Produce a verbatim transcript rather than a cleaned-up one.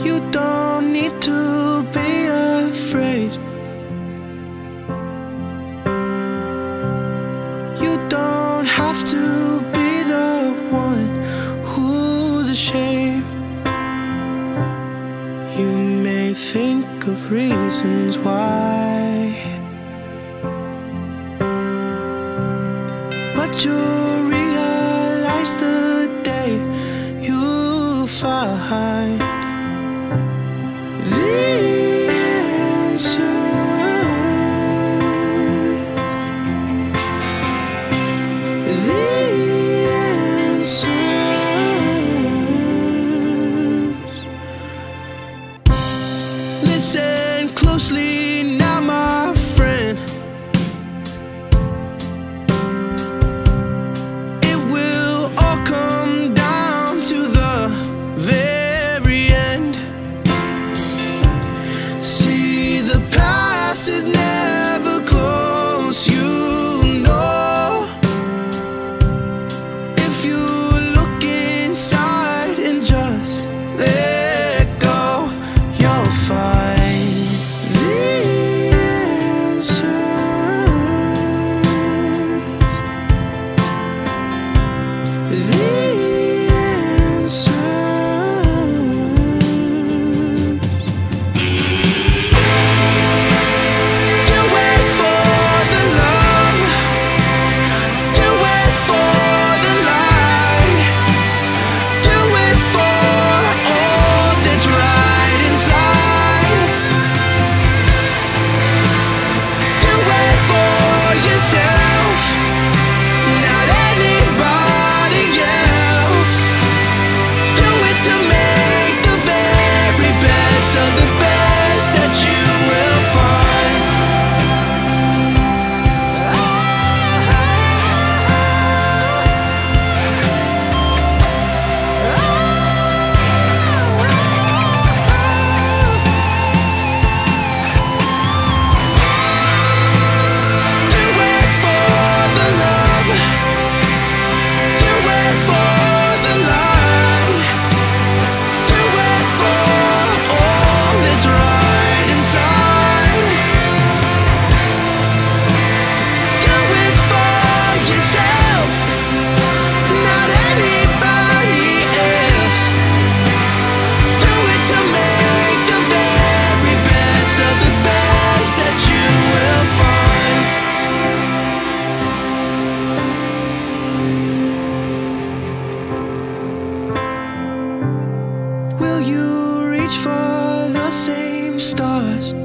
You don't need to be afraid. You don't have to be the one who's ashamed. You may think of reasons why, but you'll realize the day you find the answer. The answers. Listen closely now, my friend. It will all come down to the very end. See, the past is never close, you know. If you look inside and just let go, you'll find the answer. The answer. Do it for the love. Do it for the light. Do it for all that's right inside. Do it for yourself, not anybody else. Do it to make the very best of the best that you will find. Do it for the love. Do it for the light. Do it for all that's right inside. Do it for yourself, not anybody else. Do it to make the very best of the best that you will find. Will you reach for the same stars?